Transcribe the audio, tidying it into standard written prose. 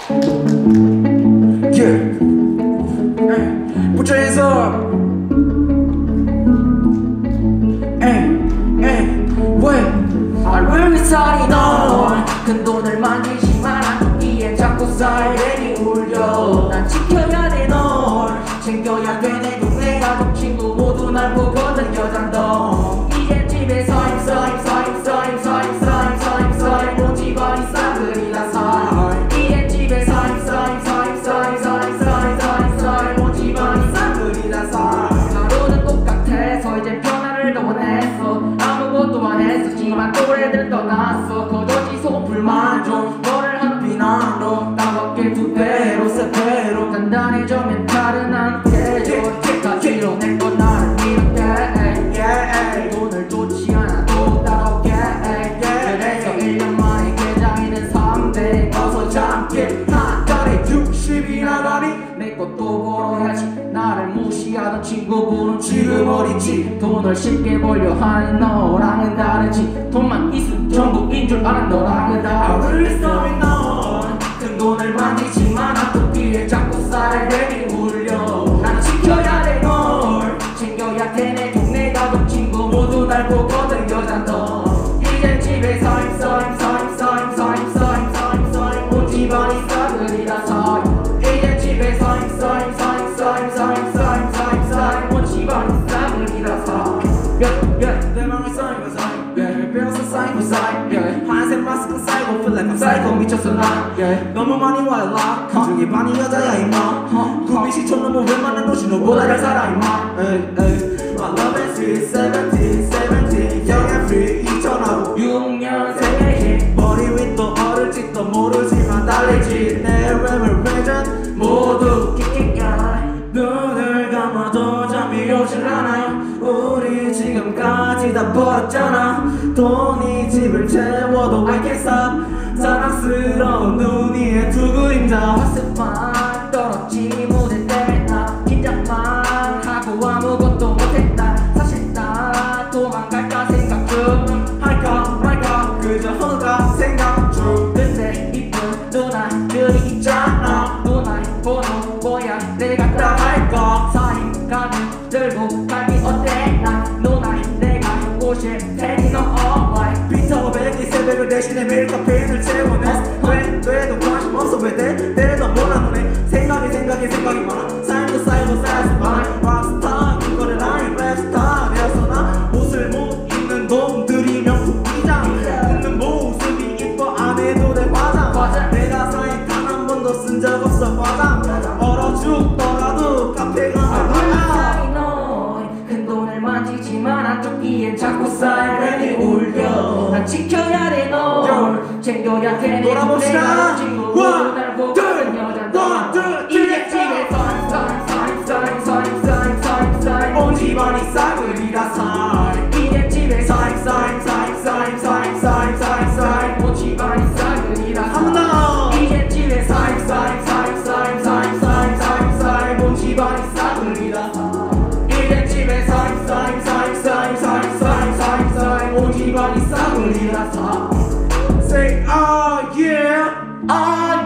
Yeah. Put your hands up. Wait. 얼굴 위살이 넌 큰돈을 만지지 마라. 이에 자꾸 사이렌이 울려. 난 지켜야 돼 널 챙겨야 돼. 내 동네 가족 친구 모두 날 보거든. 여잔 너 이제 집에 서임 모집원이 싸그리다 살. 이제 집에 서임 모집원이 싸그리다 살. 하루는 똑같아서 이제 변화를 더 원했어. 아무것도 안 했었지만 또래들 떠났어. 거저지 소불만 좀 너를 하는 비난도 따갑게 두 배로 세 배로 단단해져 멘탈은 안 깨져. 이제까지로 낸 건 나를 믿을게. 돈을 좋지 않아도 따갑게. 그래서 1년 만에 계장이 된 3대 어서 잠길 한 달에 60이 나가니 내 것도 벌어야지. 나를 무시하던 친구분은 지금 어디지. 돈을 쉽게 벌려 하는 너랑은 다르지. 돈만 있으면 전부인 줄 아는 너랑은 다르지. Always knowing 넌 큰돈을 만지지 마라. 또 뒤에 자꾸 사이렌이 울려. 난 지켜야 돼 널 챙겨야 돼. 내 동네 가족 친구 모두 날 보거든. 여잔 너 이제 집에 서임 모집원이 싸그리다 서. 이제 집에 서임 모집원이 싸그리다 서. 내 맘을 쌓이고 쌓이고 배워서 쌓이고 쌓이고 하얀색 마스크 쌓이고 feel like I'm psycho. 미쳤어 나 너무 많이 와요 라. 그중에 반이 여자야 임마. 구비 시청 너무 웬만한 도시 너보다 잘 살아 임마. My love is sweet 70 young and free 2006년생의 머리 윗도 어릴지도 모르지만 달리지. 내 랩을 회전 모두 눈을 감아도 잠이 오질 않아요. 우리 지금까지 다 벌었잖아. 돈이 집을 채워도 I can't stop. 사랑스러운 눈 위에 두 그림자. 학습만 떨었지 무대 때문에 나 긴장만 하고 아무것도 못했다. 사실 나 도망갈까 생각 중. 할까 말까 그저 허가 생각 중. 근데 이쁜 누나들이 있잖아. 누나의 번호 뭐야 내가 따라갈까. 사임까지 들고 가기 어때. 난 누나의 내가 꼬실 테니 너 alright. 비타고 백이 새벽을 대신에 매일 카페인을 채워내. 왜도 관심 없어 왜 때려도 몰라보네. 생각이 많아. 삶도 쌓이고 쌓여서 많아. 락스타 그거를 아닌 랩스타 되었어 나. 옷을 못 입는 놈들이 명품이자. 웃는 모습이 이뻐 안 해도 돼 화장. 내가 사인 단 한 번도 쓴 적 없어 화장. 얼어 죽더라도 카페 가면 큰 돈을 만지지만 한쪽기엔 자꾸 사이렌이 울려. 난 지켜야 돼 널 챙겨야 돼. 내 놀아봅시다. 친구 모두 날 보거든. 여잔 너 이제 집에 서임 모집원이 싸그리다 살. 이제 집에 서임 모집원이 싸그리다 한 번 더. 이제 집에 서임 모집원이 싸그리다 이제 집에 서임 모집원이 싸그리다 Say oh yeah.